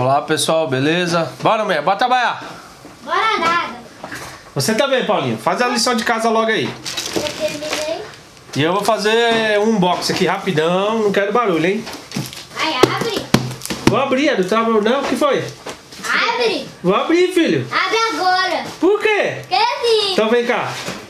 Olá pessoal, beleza? Bora, mulher, bora trabalhar. Bora nada. Você também, Paulinho. Faz a lição de casa logo aí. Eu terminei. E eu vou fazer um unboxing aqui rapidão. Não quero barulho, hein? Ai, abre. Vou abrir, é do trabalho. Não, o que foi? Abre. Vou abrir, filho. Abre agora. Por quê? Quer vir? Então vem cá.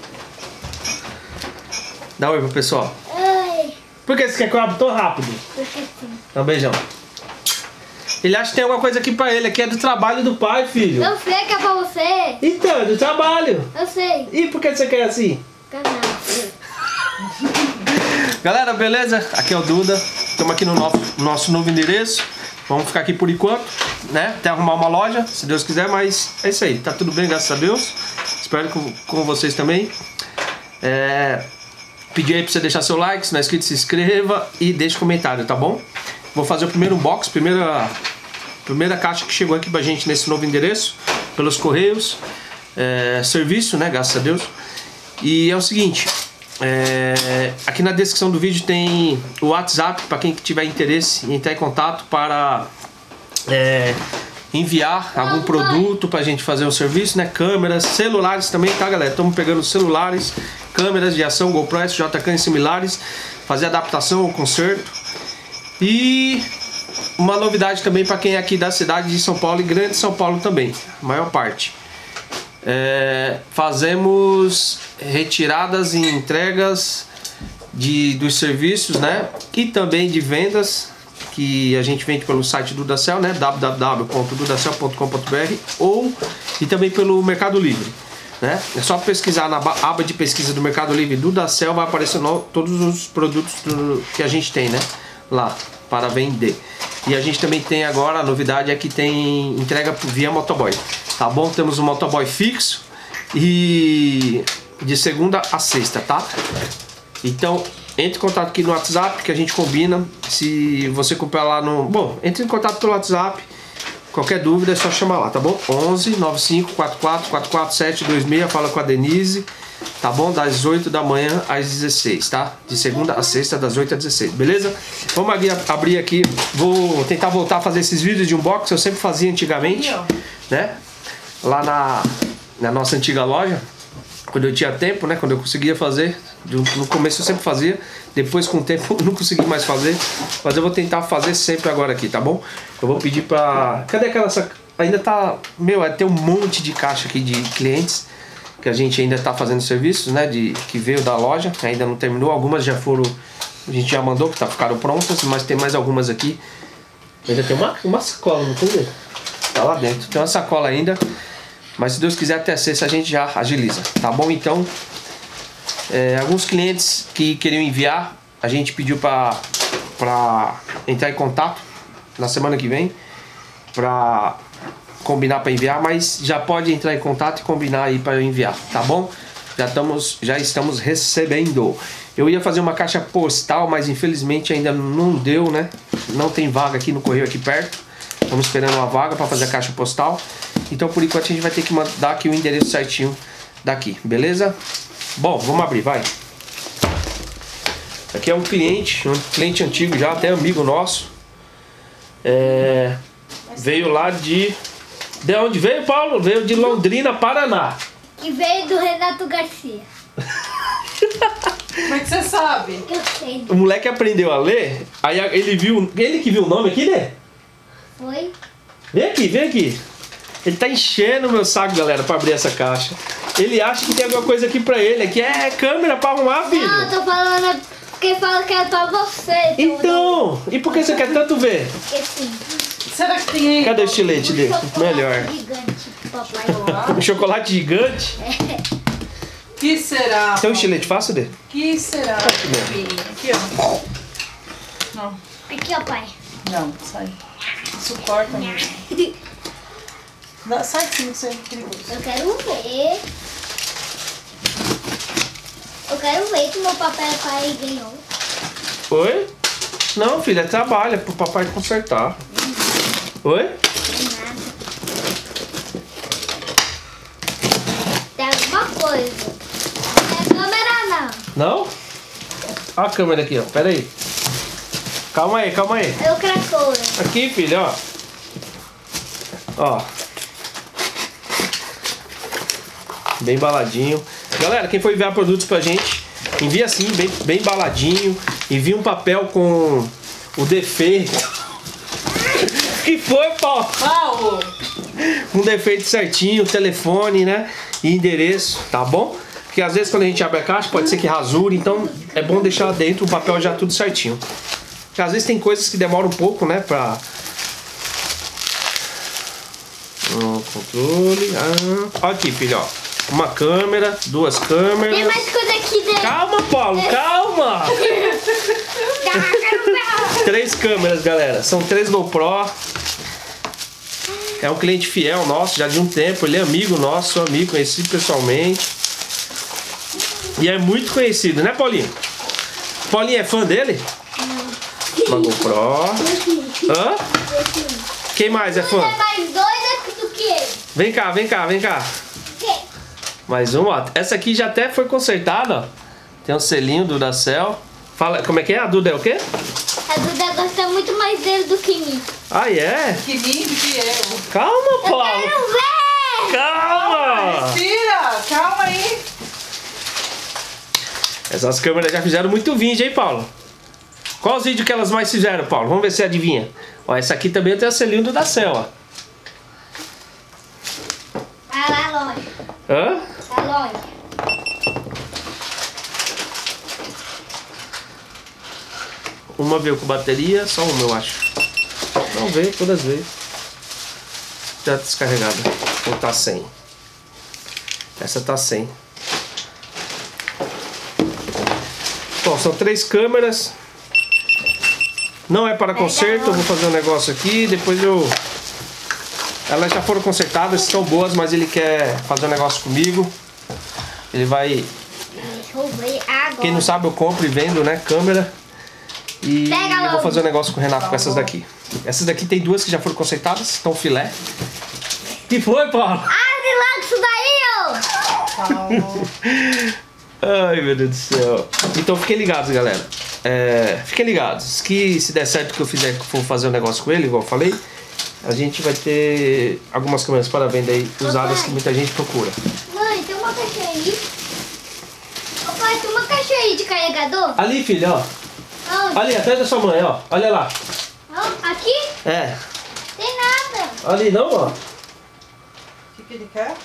Dá um oi pro pessoal. Ai. Por que você quer que eu abra tão rápido? Porque sim. Dá um beijão. Ele acha que tem alguma coisa aqui pra ele. Aqui é do trabalho do pai, filho. Eu sei que é pra você. Então, é do trabalho. Eu sei. E por que você quer assim? Canal. Galera, beleza? Aqui é o Duda. Estamos aqui no nosso novo endereço. Vamos ficar aqui por enquanto, né? Até arrumar uma loja, se Deus quiser, mas é isso aí. Tá tudo bem, graças a Deus. Espero com vocês também. Pedir aí pra você deixar seu like, se não é inscrito, se inscreva e deixe comentário, tá bom? Vou fazer o primeiro unboxing, primeira caixa que chegou aqui pra gente nesse novo endereço, pelos correios. Serviço, né? Graças a Deus. E é o seguinte, aqui na descrição do vídeo tem o WhatsApp para quem tiver interesse em entrar em contato para enviar algum produto pra gente fazer um serviço, né? Câmeras, celulares também, tá, galera? Estamos pegando celulares, câmeras de ação, GoPro, SJK e similares, fazer adaptação ou conserto. E uma novidade também para quem é aqui da cidade de São Paulo e Grande São Paulo também, a maior parte. Fazemos retiradas e entregas dos serviços, né? E também de vendas, que a gente vende pelo site do Dudacel, né? www.dudacel.com.br e também pelo Mercado Livre, né? É só pesquisar na aba de pesquisa do Mercado Livre do Dudacel, vai aparecer todos os produtos que a gente tem, né? Lá para vender. E a gente também tem agora, a novidade é que tem entrega via motoboy, tá bom? Temos um motoboy fixo e de segunda a sexta, tá? Então entre em contato aqui no WhatsApp que a gente combina. Se você comprar lá no... Bom, entre em contato pelo WhatsApp. Qualquer dúvida é só chamar lá, tá bom? 11 95 44 44 726. Fala com a Denise, tá bom? Das 8 da manhã às 16, tá? De segunda a sexta, das 8 às 16, beleza? Vamos abrir aqui. Vou tentar voltar a fazer esses vídeos de unboxing. Eu sempre fazia antigamente, né? Lá na nossa antiga loja, quando eu tinha tempo, né? Quando eu conseguia fazer. No começo eu sempre fazia, depois com o tempo eu não consegui mais fazer, mas eu vou tentar fazer sempre agora aqui, tá bom? Eu vou pedir pra... Cadê aquela... Ainda tá... Meu, tem um monte de caixa aqui de clientes que a gente ainda tá fazendo serviços, né? Que veio da loja, que ainda não terminou. Algumas já foram... A gente já mandou, que ficaram prontas, mas tem mais algumas aqui. Ainda tem uma sacola, não tem? Tá lá dentro. Tem uma sacola ainda, mas se Deus quiser até sexta a gente já agiliza, tá bom? Então... alguns clientes que queriam enviar, a gente pediu para entrar em contato na semana que vem para combinar para enviar, mas já pode entrar em contato e combinar aí para enviar, tá bom? Já estamos recebendo. Eu ia fazer uma caixa postal, mas infelizmente ainda não deu, né? Não tem vaga aqui no correio aqui perto. Estamos esperando uma vaga para fazer a caixa postal. Então por enquanto a gente vai ter que mandar aqui o endereço certinho daqui, beleza? Bom, vamos abrir, vai. Aqui é um cliente antigo já, até amigo nosso. Veio lá de... De onde veio, Paulo? Veio de Londrina, Paraná. E veio do Renato Garcia. Como é que você sabe? Eu sei. O moleque aprendeu a ler, aí ele que viu o nome aqui, né? Foi? Vem aqui, vem aqui. Ele tá enchendo o meu saco, galera, pra abrir essa caixa. Ele acha que tem alguma coisa aqui pra ele. Aqui é câmera pra arrumar, filho. Não, eu tô falando porque fala que é pra você. Então, e por que você quer tanto ver? Porque sim. Será que tem aí? Cadê o estilete dele? Melhor. Gigante, papai. Um chocolate gigante. Que será? Tem um estilete fácil dele? Que será? Aqui, ó. Não. Aqui, ó, pai. Não, sai. Isso corta muito. Sai sim, isso é perigoso. Eu quero ver. Eu quero ver que meu papel pai ganhou. Oi? Não, filha, é trabalho, é pro papai consertar. Oi? Tem nada. Tem alguma coisa. Não é câmera, não. Não? Olha a câmera aqui, ó. Pera aí. Calma aí, calma aí. Eu quero cor. Aqui, filho, ó. Ó. Bem embaladinho. Galera, quem for enviar produtos pra gente, envia assim, bem embaladinho. Envia um papel com o defeito. Que foi, Paulo? Paulo! Um defeito certinho, telefone, né? E endereço, tá bom? Porque às vezes quando a gente abre a caixa pode ser que rasure, então é bom deixar lá dentro o papel já tudo certinho. Porque às vezes tem coisas que demoram um pouco, né? Pra... controle. Olha aqui, filho, ó. Uma câmera, duas câmeras. Tem mais coisa aqui dentro. Calma, Paulo, calma! 3 câmeras, galera. São 3 GoPro. É um cliente fiel nosso, já de um tempo. Ele é amigo nosso, sou amigo, conheci pessoalmente. E é muito conhecido, né, Paulinho? Paulinho é fã dele? Uma GoPro. Hã? Quem mais é fã? É mais doida do que ele. Vem cá, vem cá, vem cá. Mais uma, ó. Essa aqui já até foi consertada, ó. Tem um selinho do Duracell. Fala, como é que é? A Duda é o quê? A Duda gosta muito mais dele do que mim. Ah, é? Que lindo que eu. Calma, Paulo. Quero ver! Calma! Respira, calma aí. Essas câmeras já fizeram muito vídeo, hein, Paulo? Qual os vídeos que elas mais fizeram, Paulo? Vamos ver se adivinha. Ó, essa aqui também tem o selinho do Duracell, ó. Vai lá, loja. Hã? A loja. Uma veio com bateria, só uma eu acho. Não veio, todas veio. Já descarregada. Ou tá sem? Essa tá sem. Bom, são 3 câmeras. Não é para conserto, eu vou fazer um negócio aqui, depois eu... Elas já foram consertadas, estão boas, mas ele quer fazer um negócio comigo. Ele vai... Deixa eu ver agora. Quem não sabe, eu compro e vendo, né, câmera. E Pega eu vou logo. fazer um negócio com o Renato com essas daqui. Essas daqui tem 2 que já foram consertadas, estão filé. Que foi, Paulo? Abre logo isso daí, ó! Ai, meu Deus do céu. Então fiquem ligados, galera. Fiquem ligados. Que se der certo que eu fizer, que for fazer um negócio com ele, igual eu falei, a gente vai ter algumas câmeras para venda aí, usadas, que muita gente procura. Mãe, tem uma caixa aí. Ô pai, tem uma caixa aí de carregador? Ali, filho, ó. Onde? Ali, atrás da sua mãe, ó. Olha lá. Ó, aqui? É. Tem nada. Ali não, ó. O que ele quer?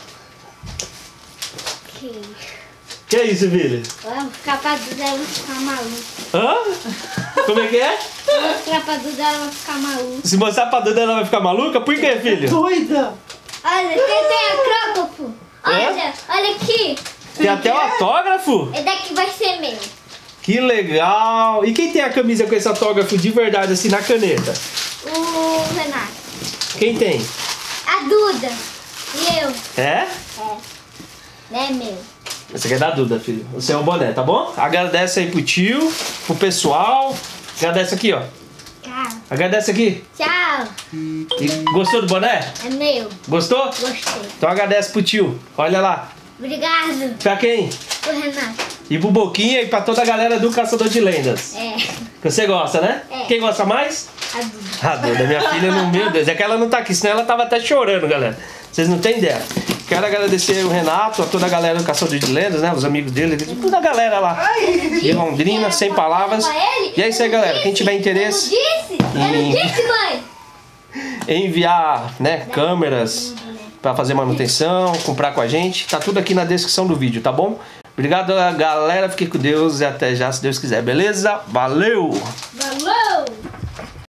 Ok. Que é isso, filho? Vamos ficar pra Duda, ela vai ficar maluca. Hã? Como é que é? Vamos ficar pra Duda, ela vai ficar maluca. Se mostrar pra Duda, ela vai ficar maluca? Por quê, filho? Doida! Olha, tem acrógrafo. Olha, olha aqui. Tem até um autógrafo? Esse daqui vai ser meu. Que legal! E quem tem a camisa com esse autógrafo de verdade, assim, na caneta? O Renato. Quem tem? A Duda. E eu. É? Não é meu. Esse aqui é da Duda, filho. O seu boné, tá bom? Agradece aí pro tio, pro pessoal. Agradece aqui, ó. Tchau. Agradece aqui. Tchau. E gostou do boné? É meu. Gostou? Gostei. Então agradece pro tio. Olha lá. Obrigado. Pra quem? O Renato. E pro Boquinha e pra toda a galera do Caçador de Lendas. É. Que você gosta, né? É. Quem gosta mais? A Duda. A Duda, minha filha, não, meu Deus. É que ela não tá aqui, senão ela tava até chorando, galera. Vocês não têm ideia. Quero agradecer o Renato, a toda a galera do Caçador de Lendas, né? Os amigos dele, toda a galera lá. De Londrina, sem palavras. E é isso aí, galera. Quem tiver interesse Eu não disse, mãe. em enviar, né, câmeras pra fazer manutenção, comprar com a gente, tá tudo aqui na descrição do vídeo, tá bom? Obrigado, galera. Fiquem com Deus e até já, se Deus quiser. Beleza? Valeu! Valeu.